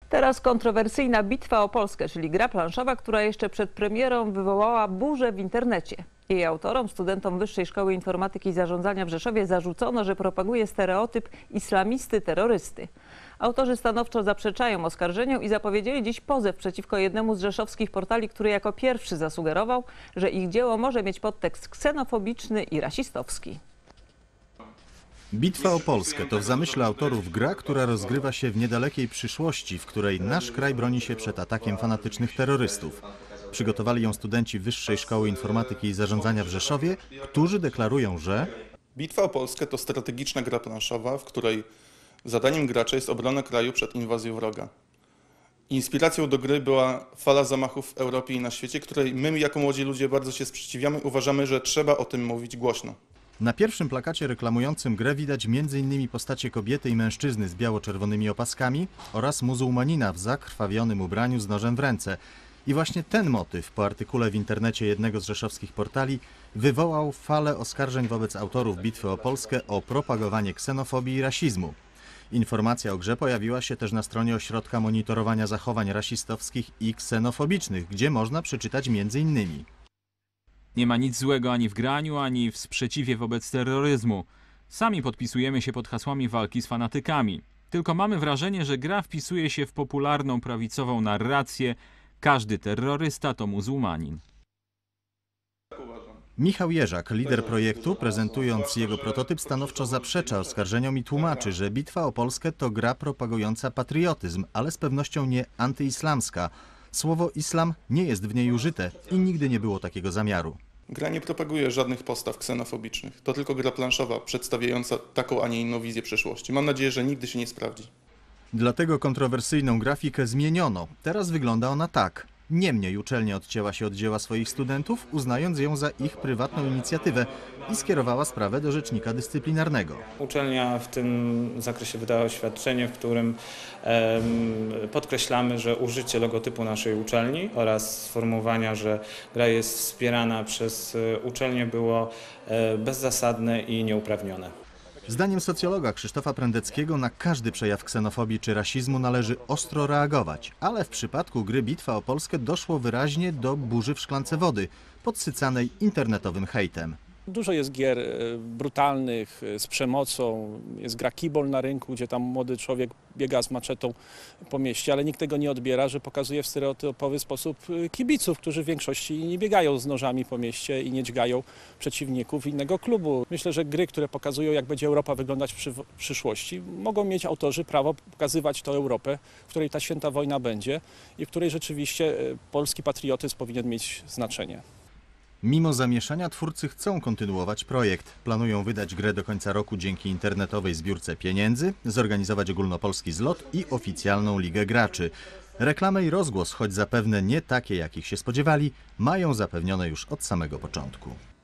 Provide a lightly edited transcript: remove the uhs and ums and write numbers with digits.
Teraz kontrowersyjna Bitwa o Polskę, czyli gra planszowa, która jeszcze przed premierą wywołała burzę w internecie. Jej autorom, studentom Wyższej Szkoły Informatyki i Zarządzania w Rzeszowie, zarzucono, że propaguje stereotyp islamisty-terrorysty. Autorzy stanowczo zaprzeczają oskarżeniom i zapowiedzieli dziś pozew przeciwko jednemu z rzeszowskich portali, który jako pierwszy zasugerował, że ich dzieło może mieć podtekst ksenofobiczny i rasistowski. Bitwa o Polskę to w zamyśle autorów gra, która rozgrywa się w niedalekiej przyszłości, w której nasz kraj broni się przed atakiem fanatycznych terrorystów. Przygotowali ją studenci Wyższej Szkoły Informatyki i Zarządzania w Rzeszowie, którzy deklarują, że Bitwa o Polskę to strategiczna gra planszowa, w której zadaniem gracza jest obrona kraju przed inwazją wroga. Inspiracją do gry była fala zamachów w Europie i na świecie, której my jako młodzi ludzie bardzo się sprzeciwiamy. Uważamy, że trzeba o tym mówić głośno. na pierwszym plakacie reklamującym grę widać m.in. postacie kobiety i mężczyzny z biało-czerwonymi opaskami oraz muzułmanina w zakrwawionym ubraniu z nożem w ręce. I właśnie ten motyw po artykule w internecie jednego z rzeszowskich portali wywołał falę oskarżeń wobec autorów Bitwy o Polskę o propagowanie ksenofobii i rasizmu. Informacja o grze pojawiła się też na stronie Ośrodka Monitorowania Zachowań Rasistowskich i Ksenofobicznych, gdzie można przeczytać m.in. Nie ma nic złego ani w graniu, ani w sprzeciwie wobec terroryzmu. Sami podpisujemy się pod hasłami walki z fanatykami. Tylko mamy wrażenie, że gra wpisuje się w popularną prawicową narrację: każdy terrorysta to muzułmanin. Michał Jerzak, lider projektu, prezentując jego prototyp, stanowczo zaprzecza oskarżeniom i tłumaczy, że Bitwa o Polskę to gra propagująca patriotyzm, ale z pewnością nie antyislamska. Słowo islam nie jest w niej użyte i nigdy nie było takiego zamiaru. Gra nie propaguje żadnych postaw ksenofobicznych. To tylko gra planszowa przedstawiająca taką, a nie inną wizję przyszłości. Mam nadzieję, że nigdy się nie sprawdzi. Dlatego kontrowersyjną grafikę zmieniono. Teraz wygląda ona tak. Niemniej uczelnia odcięła się od dzieła swoich studentów, uznając ją za ich prywatną inicjatywę i skierowała sprawę do rzecznika dyscyplinarnego. Uczelnia w tym zakresie wydała oświadczenie, w którym podkreślamy, że użycie logotypu naszej uczelni oraz sformułowania, że gra jest wspierana przez uczelnię, było bezzasadne i nieuprawnione. Zdaniem socjologa Krzysztofa Prędeckiego na każdy przejaw ksenofobii czy rasizmu należy ostro reagować, ale w przypadku gry Bitwa o Polskę doszło wyraźnie do burzy w szklance wody, podsycanej internetowym hejtem. Dużo jest gier brutalnych, z przemocą, jest gra kibol na rynku, gdzie tam młody człowiek biega z maczetą po mieście, ale nikt tego nie odbiera, że pokazuje w stereotypowy sposób kibiców, którzy w większości nie biegają z nożami po mieście i nie dźgają przeciwników innego klubu. Myślę, że gry, które pokazują, jak będzie Europa wyglądać w przyszłości, mogą mieć autorzy prawo pokazywać tę Europę, w której ta święta wojna będzie i w której rzeczywiście polski patriotyzm powinien mieć znaczenie. Mimo zamieszania twórcy chcą kontynuować projekt. Planują wydać grę do końca roku dzięki internetowej zbiórce pieniędzy, zorganizować ogólnopolski zlot i oficjalną ligę graczy. Reklamę i rozgłos, choć zapewne nie takie, jakich się spodziewali, mają zapewnione już od samego początku.